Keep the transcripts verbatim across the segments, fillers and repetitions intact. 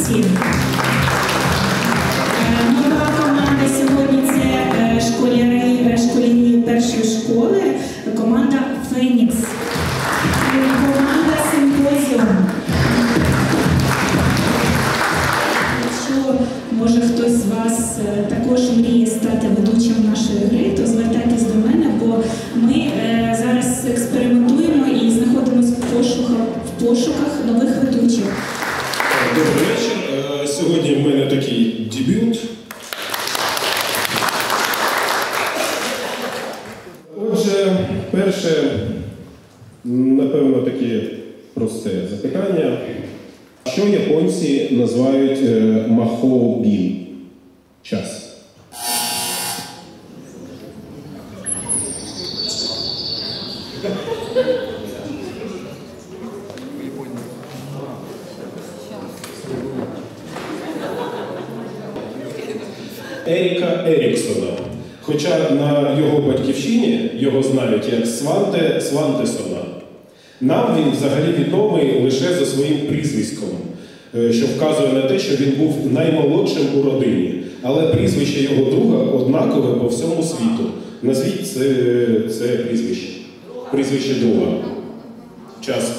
Молодці. Нова команда сьогодні – це школяри, школярі першої школи, команда «Фенікс». Команда «Симпозіум». Якщо, може, хтось з вас також мріє стати ведучим нашої гри, то звертайтесь до мене, бо ми е, зараз експериментуємо і знаходимося в пошуках, в пошуках нових ведучих. Добрий вечір. Сьогодні в мене такий дебют. Отже, перше, напевно, таке просте запитання. Що японці називають махоу-бін? Час. Еріка Еріксона. Хоча на його батьківщині його знають як Сванте Свантесона. Нам він взагалі відомий лише за своїм прізвиськом, що вказує на те, що він був наймолодшим у родині. Але прізвище його друга однакове по всьому світу. Назвіть це, це прізвище. Прізвище друга. Час.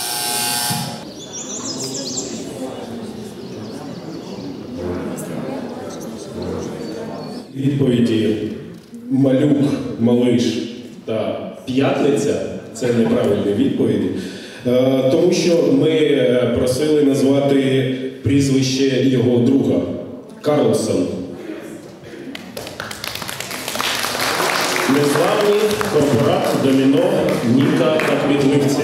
Відповіді малюк, малиш та п'ятниця – це неправильні відповіді. Тому що ми просили назвати прізвище його друга – Карлсон. Незламний корпорат доміно Ніка та кмітливці.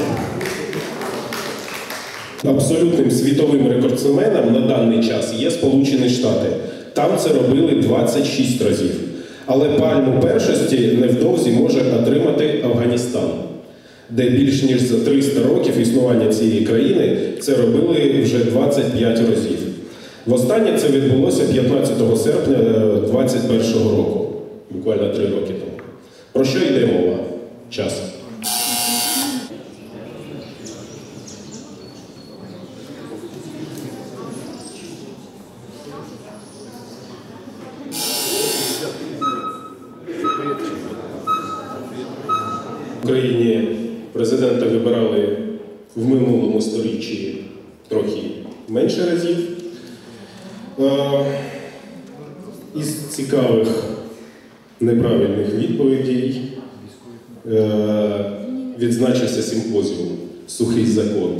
Абсолютним світовим рекордсменом на даний час є Сполучені Штати. Там це робили двадцять шість разів. Але пальму першості невдовзі може отримати Афганістан, де більш ніж за триста років існування цієї країни це робили вже двадцять п'ять разів. Востаннє це відбулося п'ятнадцятого серпня двадцять першого року, буквально три роки тому. Про що йде мова? Час. В Україні президента вибирали в минулому сторіччі трохи менше разів. Із цікавих неправильних відповідей відзначився симпозіум «Сухий закон».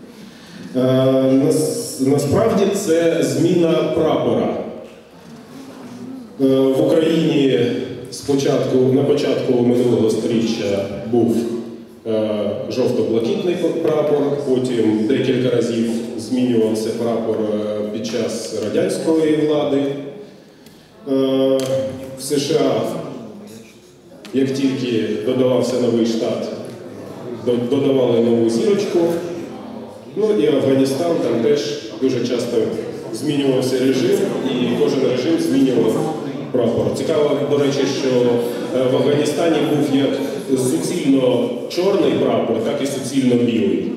Насправді це зміна прапора. В Україні спочатку, на початку минулого сторіччя був е, жовто-блакитний прапор, потім декілька разів змінювався прапор під час радянської влади. Е, в США, як тільки додавався новий штат, додавали нову зірочку. Ну і Афганістан, там теж дуже часто змінювався режим, і кожен режим змінював прапор. Цікаво, до речі, що в Афганістані був як суцільно чорний прапор, так і суцільно білий.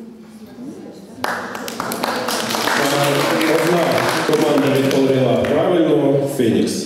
Одна команда відповіла правильно – «Фенікс».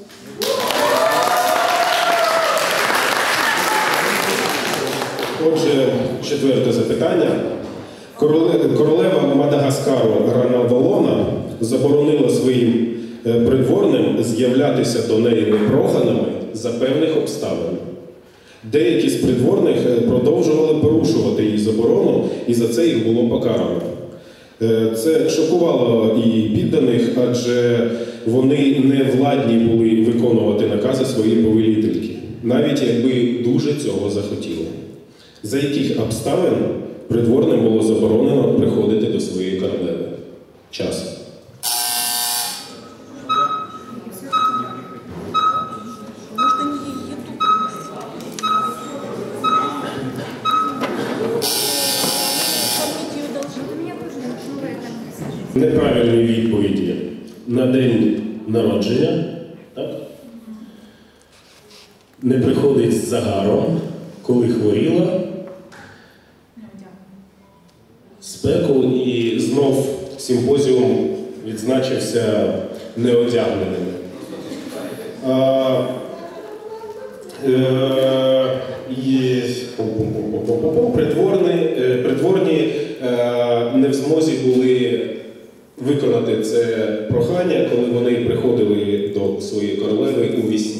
Отже, четверте запитання. Королева Мадагаскару Рана Валона заборонила своїм придворним з'являтися до неї непроханими за певних обставин. Деякі з придворних продовжували порушувати її заборону, і за це їх було покарано. Це шокувало і підданих, адже вони не владні були виконувати накази своєї повелительки, навіть якби дуже цього захотіли. За яких обставин придворним було заборонено приходити до своєї королеви? Час. Неправильні відповіді на день народження, так? Не приходить з загаром, коли хворіла, спеку, і знов симпозіум відзначився неодягненими. А, е, і придворні, придворні е, не в змозі були виконати це прохання, коли вони приходили до своєї королеви у вісні.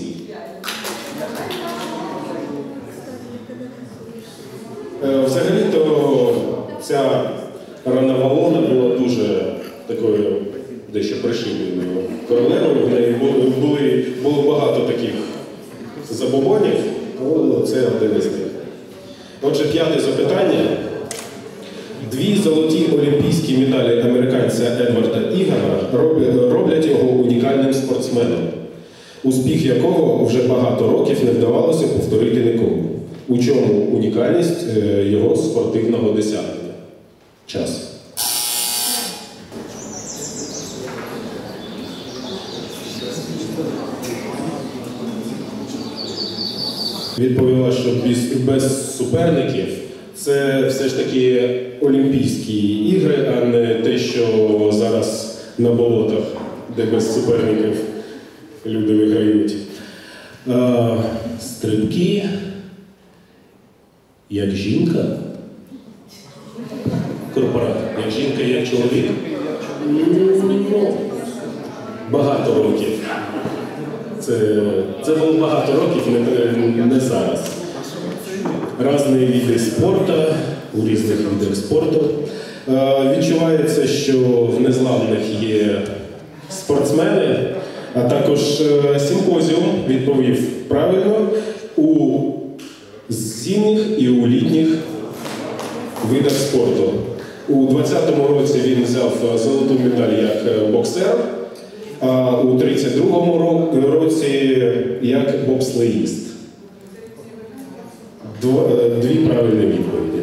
Взагалі-то ця ранавалона була дуже такою дещо пришибленою королевою. В неї були, було багато таких забобонів, але це один із них. Отже, п'яте запитання. Дві золоті олімпійські медалі американця Едварда Ігана роблять його унікальним спортсменом, успіх якого вже багато років не вдавалося повторити нікому. У чому унікальність його спортивного досягнення? Час. Відповіла, що без, без суперників це все ж таки Олімпійські ігри, а не те, що зараз на болотах, де без суперників люди виграють. А, стрибки. Як жінка? Корпорат. Як жінка, як чоловік? Ну, багато років. Це, це було багато років, не, не зараз. Різні види спорту, у різних видах спорту. Відчувається, що в незламних є спортсмени, а також симпозіум відповів правильно у зимніх і у літніх видах спорту. У двадцятому році він взяв золоту медаль як боксер, а у тридцять другому році як бобслеїст. Дві правильні відповіді.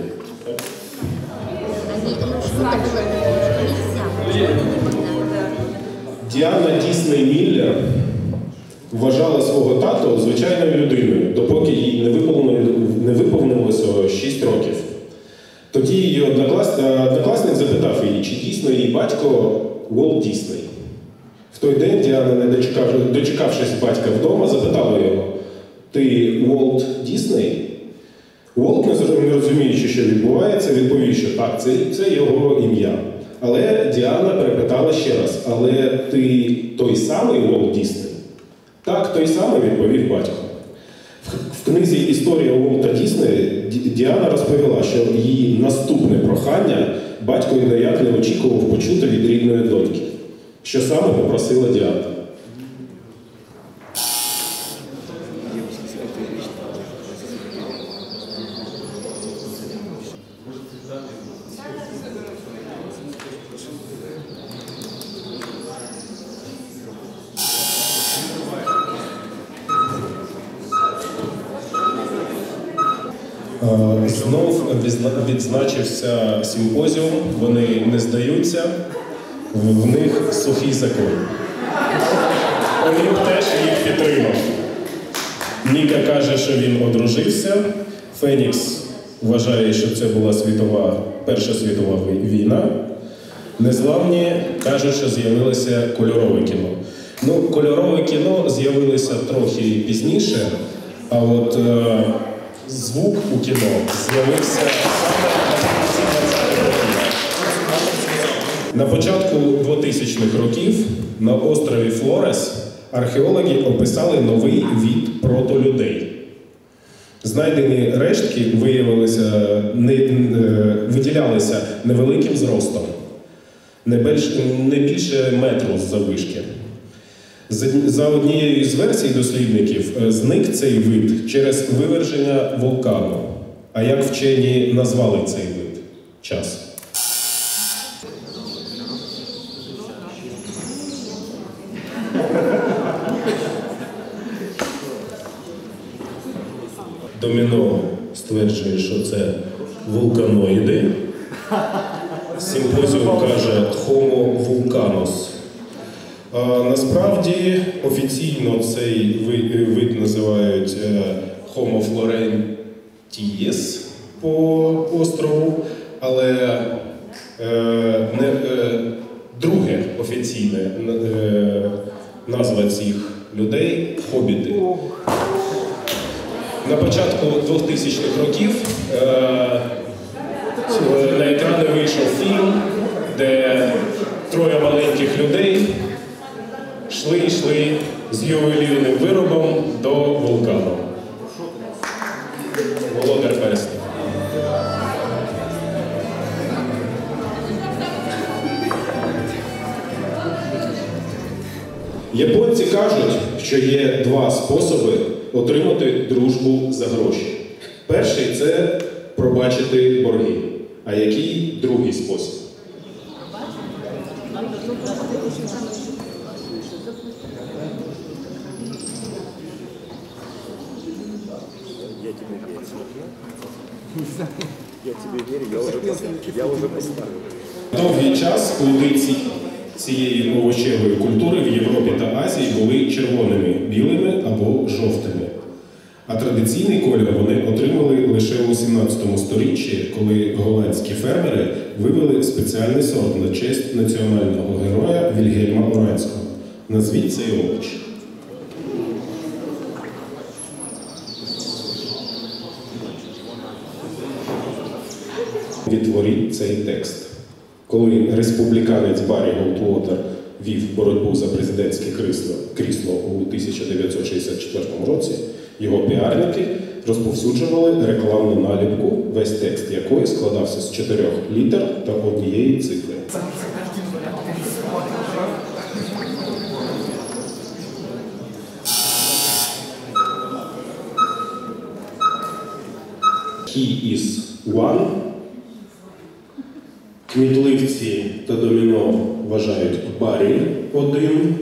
Діана Дісней Міллер вважала свого тату звичайною людиною, допоки їй не виповнилося шість років. Тоді її однокласник запитав її, чи дійсно її батько Уолт Дісней. В той день Діана, не дочекавшись батька вдома, запитала його: «Ти Уолт Дісней?» Уолт, не розуміючи, що відбувається, відповів, що так, це, це його ім'я. Але Діана перепитала ще раз: «Але ти той самий Уолт Дісней?» «Так, той самий», – відповів батько. В книзі «Історія Уолта Діснея» Діана розповіла, що її наступне прохання батько ніяк не очікував почути від рідної доньки. Що саме попросила Діана? Знов відзначився симпозіум, вони не здаються, в них сухий закон. Олімп теж їх підтримав. Ніка каже, що він одружився, Фенікс вважає, що це була світова, Перша світова війна, Незламні кажуть, що з'явилося кольорове кіно. Ну, кольорове кіно з'явилося трохи пізніше, а от е звук у кіно з'явився саме на двадцятих років. На початку двохтисячних років на острові Флорес археологи описали новий від протолюдей. Знайдені рештки виявилися, не, виділялися невеликим зростом, не більше, не більше метру заввишки. За однією з версій дослідників, зник цей вид через виверження вулкану. А як вчені назвали цей вид? Час. Доміно стверджує, що це вулканоїди. Симпозіум каже Homo vulcanus. А, насправді, офіційно цей вид називають Homo florentis по острову, але е, не, е, друге офіційне е, назва цих людей – хобіти. На початку двохтисячних років е, на екрани вийшов фільм, де троє маленьких людей йшли-йшли з ювелірним виробом до вулкану. Володар перснів. Японці кажуть, що є два способи отримати дружбу за гроші. Перший – це пробачити борги. А який другий спосіб? Я тебе верю, я уже, я уже поставил. Довгий час плоди цієї овочевої культури в Європі та Азії були червоними, білими або жовтими. А традиційний колір вони отримали лише у сімнадцятому сторіччі, коли голландські фермери вивели спеціальний сорт на честь національного героя Вільгельма Оранського. Назвіть цей овоч. Відтворіть цей текст. Коли республіканець Баррі Голдвотер вів боротьбу за президентське крісло, крісло у тисяча дев'ятсот шістдесят четвертому році, його піарники розповсюджували рекламну наліпку, весь текст якої складався з чотирьох літер та однієї цифри. He is one. Кмітливці та доміно вважають Баррі один.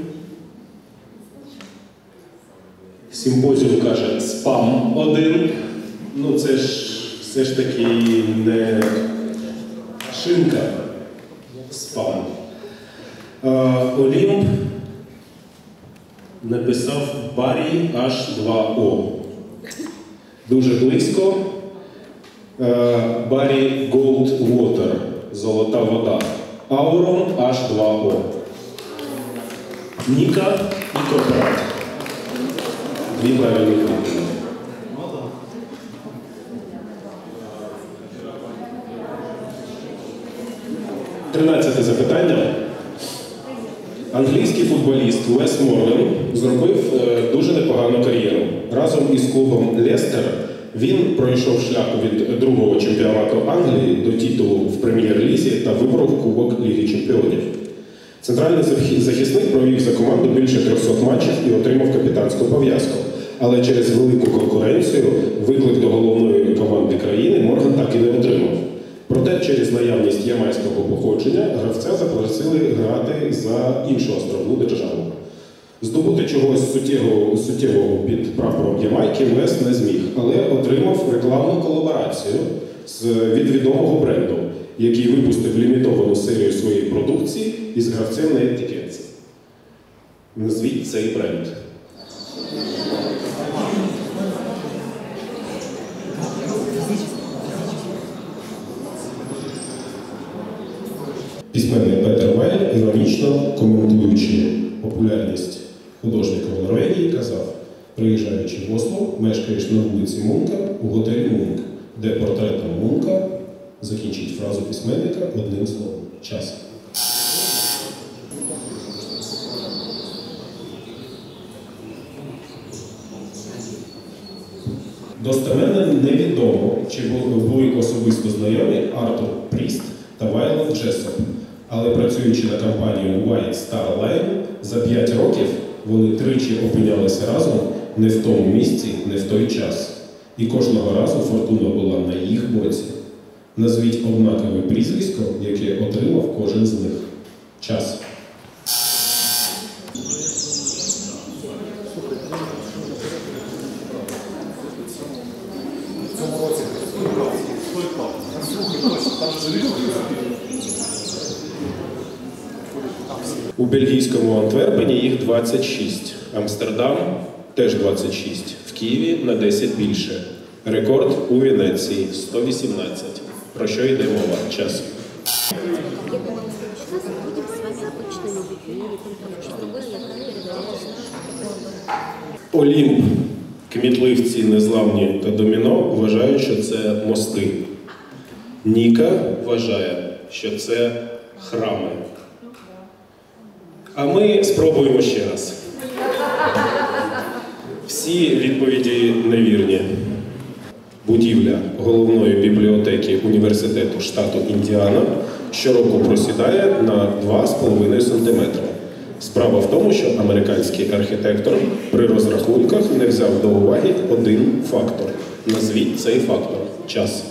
Симпозіум каже спам один. Ну це ж все ж таки не шинка. Спам. А, Олімп написав Баррі аш два о. Дуже близько. Баррі Голдвотер. Золота вода. Аурон аш два о. Ніка і Коперат. Дві правильні відповіді. Тринадцяте запитання. Англійський футболіст Лес Морган зробив дуже непогану кар'єру. Разом із клубом Лестер він пройшов шлях від другого чемпіонату Англії до титулу в прем'єр-лізі та виборов Кубок Ліги Чемпіонів. Центральний захисник провів за команду більше трьохсот матчів і отримав капітанську пов'язку. Але через велику конкуренцію виклик до головної команди країни Морган так і не отримав. Проте через наявність ямайського походження гравця запросили грати за іншу островну державу. Здобути чогось суттєвого, суттєвого під прапором Ямайки Лес не зміг, але отримав рекламну колаборацію з, від відомого бренду, який випустив лімітовану серію своєї продукції із гравцем на етикетці. Назвіть цей бренд. Письменник Петер Вайль, іронічно коментуючи популярність художника в Норвегії, казав: приїжджаючи в Осло, мешкаєш на вулиці Мунка у готелі Мунк, де портретом Мунка закінчить фразу письменника одним словом – час. Достеменно невідомо, чи були особисто знайомі Артур Пріст та Вайлов Джесоп, але працюючи на компанію White Star Line, за п'ять років вони тричі опинялися разом не в тому місці, не в той час. І кожного разу фортуна була на їх боці. Назвіть однакове прізвисько, яке отримав кожен з них. Час. У бельгійському Антверпені їх двадцять шість. Амстердам теж двадцять шість. В Києві на десять більше. Рекорд у Венеції – сто вісімнадцять. Про що йде мова? Час. Будем с вами обычными людьми, не только в другое, я передаю. Олімп, кмітливці, незламні та доміно вважають, що це мости. Ніка вважає, що це храми. А ми спробуємо ще раз. Всі відповіді невірні. Будівля головної бібліотеки університету штату Індіана щороку просідає на два з половиною сантиметри. Справа в тому, що американський архітектор при розрахунках не взяв до уваги один фактор. Назвіть цей фактор. Час.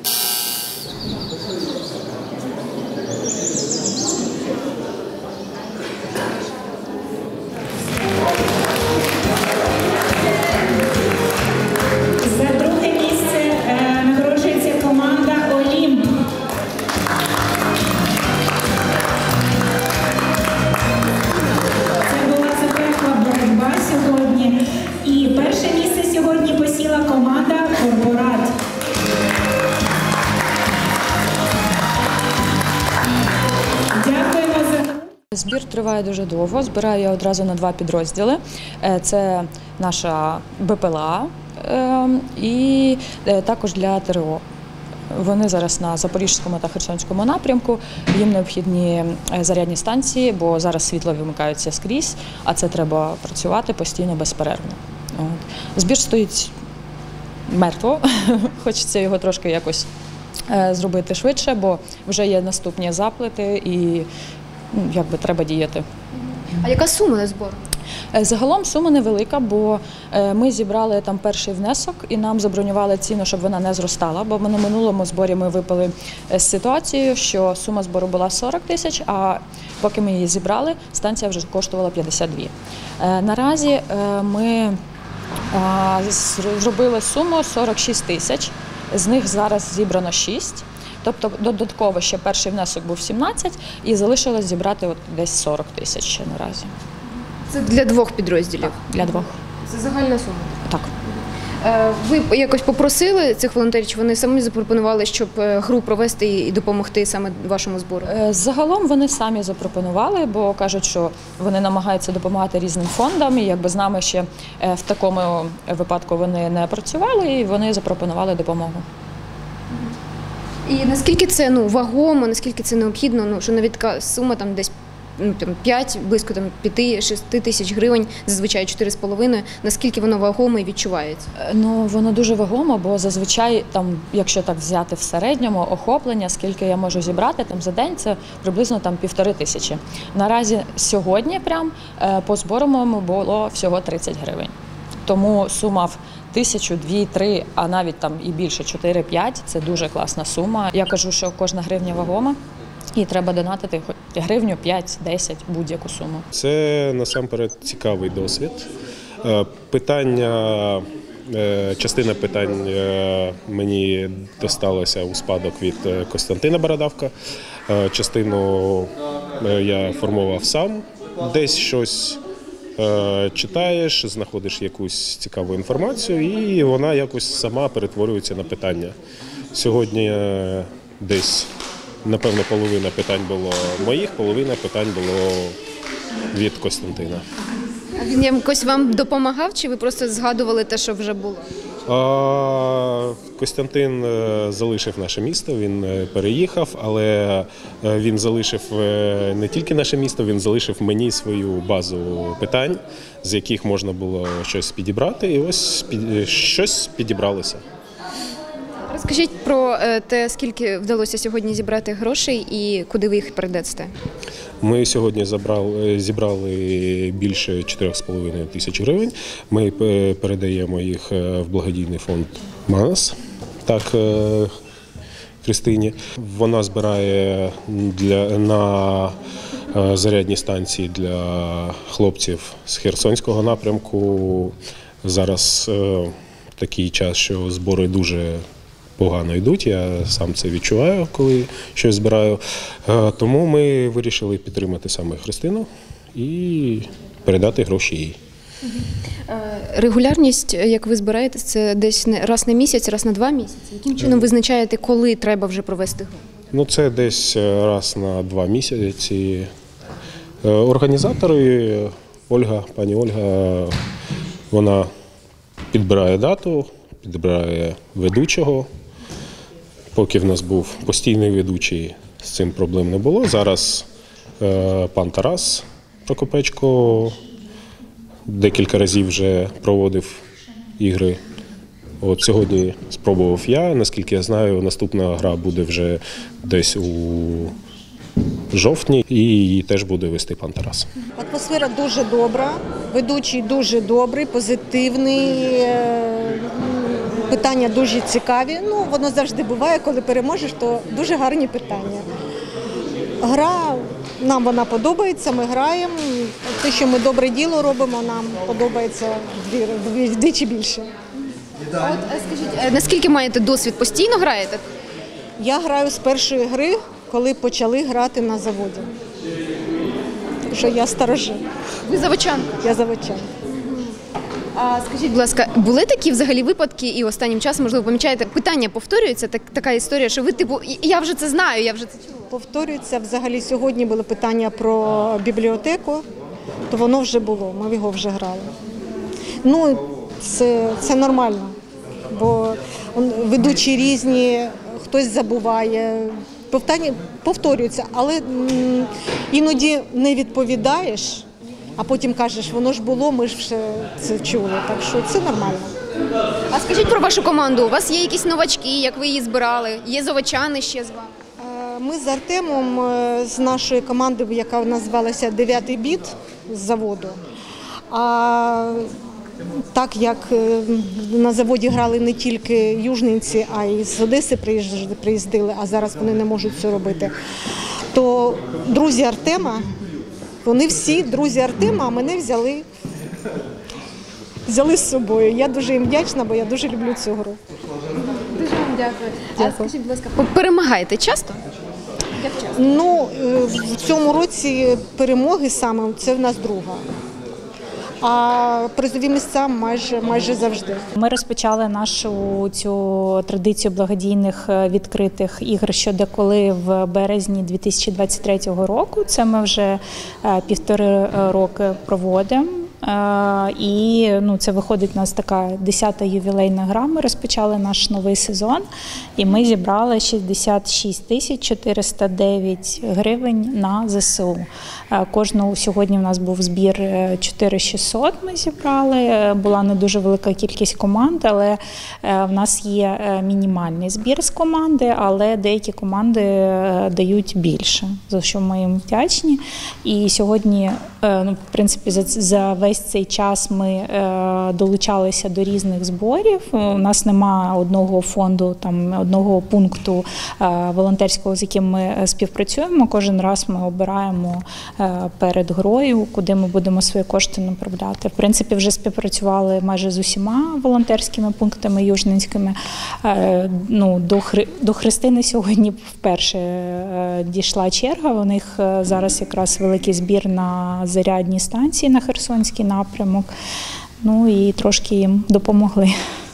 За друге місце е, нагороджується команда «Олімп». Це була запекла боротьба сьогодні. І перше місце сьогодні посіла команда «Корпорат». Дякуємо за... Збір триває дуже довго. Збираю я одразу на два підрозділи. Е, Це наша БПЛА е, і е, також для ТРО. Вони зараз на Запорізькому та Херсонському напрямку. Їм необхідні е, зарядні станції, бо зараз світло вимикаються скрізь, а це треба працювати постійно безперервно. От. Збір стоїть мертво. Хочеться його трошки якось е, зробити швидше, бо вже є наступні заплити і ну, якби треба діяти. А яка сума на збор? Е, Загалом сума невелика, бо е, ми зібрали там перший внесок і нам забронювали ціну, щоб вона не зростала, бо на минулому зборі ми випали з ситуацією, що сума збору була сорок тисяч, а поки ми її зібрали, станція вже коштувала п'ятдесят дві. Е, Наразі е, ми а, зр- зробили суму сорок шість тисяч, з них зараз зібрано шість. Тобто додатково ще перший внесок був сімнадцять і залишилось зібрати от десь сорок тисяч ще наразі. Це для двох підрозділів. Для двох. Це загальна сума. Так. Е, Ви якось попросили цих волонтерів, чи вони самі запропонували, щоб е, гру провести і допомогти саме вашому збору? Е, Загалом вони самі запропонували, бо кажуть, що вони намагаються допомагати різним фондам, і якби з нами ще е, в такому випадку вони не працювали, і вони запропонували допомогу. І наскільки це ну вагомо, наскільки це необхідно, ну що навіть така сума там десь ну, там, п'ять, близько там п'ять-шість тисяч гривень, зазвичай чотири з половиною, наскільки воно вагомо і відчувається? Е, Ну, воно дуже вагомо, бо зазвичай, там, якщо так взяти в середньому охоплення, скільки я можу зібрати там, за день, це приблизно там, півтори тисячі. Наразі сьогодні прям е, по збору моєму було всього тридцять гривень. Тому сума в тисячу, дві, три, а навіть там і більше, чотири-п'ять – це дуже класна сума. Я кажу, що кожна гривня вагома, і треба донатити хоч гривню, п'ять-десять, будь-яку суму. Це насамперед цікавий досвід. Е, Питання, е, частина питань е, мені досталася у спадок від е, Костянтина Бородавка. Е, Частину е, я формував сам. Десь щось е, читаєш, знаходиш якусь цікаву інформацію, і вона якось сама перетворюється на питання. Сьогодні е, десь, напевно, половина питань було моїх, половина питань було від Костянтина. А він якось вам допомагав, чи ви просто згадували те, що вже було? А, Костянтин е, залишив наше місто, він е, переїхав, але е, він залишив е, не тільки наше місто, він залишив мені свою базу питань, з яких можна було щось підібрати, і ось під- щось підібралося. Розкажіть про е, те, скільки вдалося сьогодні зібрати грошей і куди ви їх передасте? Ми сьогодні забрали, зібрали більше чотири з половиною тисяч гривень. Ми е, передаємо їх е, в благодійний фонд «Манас», так, е, Христині. Вона збирає для, на е, зарядні станції для хлопців з Херсонського напрямку. Зараз е, такий час, що збори дуже погано йдуть, я сам це відчуваю, коли щось збираю. Е, Тому ми вирішили підтримати саме Христину і передати гроші їй. Регулярність, як ви збираєте, це десь не- раз на місяць, раз на два місяці. Яким чином визначаєте, коли треба вже провести гру? Ну, це десь раз на два місяці. Організатори, Ольга, пані Ольга, вона підбирає дату, підбирає ведучого. Поки в нас був постійний ведучий, з цим проблем не було. Зараз е, пан Тарас Прокопечко декілька разів вже проводив ігри. От сьогодні спробував я. Наскільки я знаю, наступна гра буде вже десь у жовтні, і її теж буде вести пан Тарас. Атмосфера дуже добра, ведучий дуже добрий, позитивний, питання дуже цікаві. Ну, воно завжди буває, коли переможеш, то дуже гарні питання. Гра, нам вона подобається, ми граємо. Те, що ми добре діло робимо, нам подобається вдвічі більше. А от е, скажіть, е, наскільки маєте досвід? Постійно граєте? Я граю з першої гри, коли почали грати на заводі. Так що я старожил, Ви заводчанка. я заводчанка. А скажіть, будь ласка, були такі взагалі випадки, і останнім часом, можливо, помічаєте, питання повторюються, так, така історія, що ви типу, я вже це знаю, я вже це чула. Повторюється, взагалі сьогодні було питання про бібліотеку, то воно вже було, ми його вже грали. Ну, це, це нормально, бо ведучі різні, хтось забуває, питання повторюються, але м, іноді не відповідаєш, а потім кажеш, воно ж було, ми ж вже це чули, так що це нормально. А скажіть про вашу команду, у вас є якісь новачки, як ви її збирали? Є заводчани ще з вами? Е, Ми з Артемом, е, з нашої команди, яка називалася «Дев'ятий біт» з заводу, а так як е, на заводі грали не тільки южненці, а й з Одеси приїздили, а зараз вони не можуть це робити, то друзі Артема, вони всі друзі Артема, а мене взяли, взяли з собою. Я дуже їм вдячна, бо я дуже люблю цю гру. Дуже вам дякую. А скажіть, будь ласка, перемагаєте часто? Як часто? Ну, е, в цьому році перемоги саме, це в нас друга. А призові місця майже, майже завжди. Ми розпочали нашу цю традицію благодійних відкритих ігор «Що, де, коли» в березні дві тисячі двадцять третього року. Це ми вже півтори роки проводимо. І ну, це виходить у нас така десята ювілейна гра. Ми розпочали наш новий сезон, і ми зібрали шістдесят шість тисяч чотириста дев'ять гривень на зе се у. Кожного сьогодні в нас був збір чотири тисячі шістсот ми зібрали. Була не дуже велика кількість команд, але в нас є мінімальний збір з команди, але деякі команди дають більше, за що ми їм вдячні. І сьогодні, ну, в принципі, за, за весь цей час ми е, долучалися до різних зборів. У нас немає одного фонду, там, одного пункту е, волонтерського, з яким ми співпрацюємо. Кожен раз ми обираємо е, перед грою, куди ми будемо свої кошти направляти. В принципі, вже співпрацювали майже з усіма волонтерськими пунктами южненськими. Е, ну, до, Хри... до Христини сьогодні вперше е, дійшла черга. У них е, зараз якраз великий збір на зарядній станції на Херсонській напрямок, ну і трошки їм допомогли.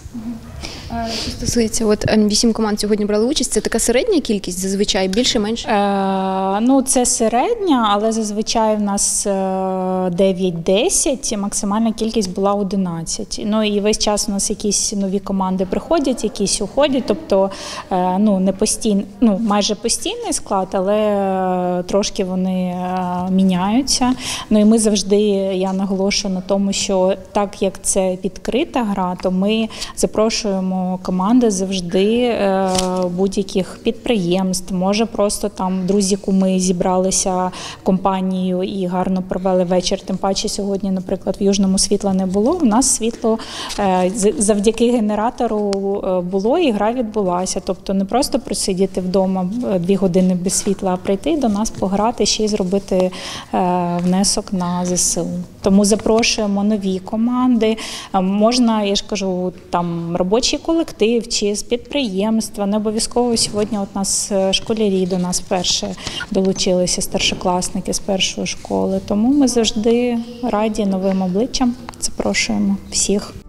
Що стосується, от вісім команд сьогодні брали участь, це така середня кількість, зазвичай, більше-менше? Е, ну, це середня, але зазвичай в нас дев'ять-десять, максимальна кількість була одинадцять. Ну, і весь час у нас якісь нові команди приходять, якісь уходять, тобто, е, ну, не постійно, ну, майже постійний склад, але трошки вони е, міняються. Ну, і ми завжди, я наголошую на тому, що так як це відкрита гра, то ми запрошуємо команди завжди будь-яких підприємств, може просто там друзі, куми зібралися компанією і гарно провели вечір. Тим паче сьогодні, наприклад, в Южному світла не було. У нас світло завдяки генератору було і гра відбулася. Тобто не просто просидіти вдома дві години без світла, а прийти до нас пограти, ще й зробити внесок на зе се у. Тому запрошуємо нові команди. Можна, я ж кажу, там робочі колектив чи з підприємства. Не обов'язково сьогодні от нас школярі до нас вперше долучилися, старшокласники з першої школи. Тому ми завжди раді новим обличчям. Запрошуємо всіх.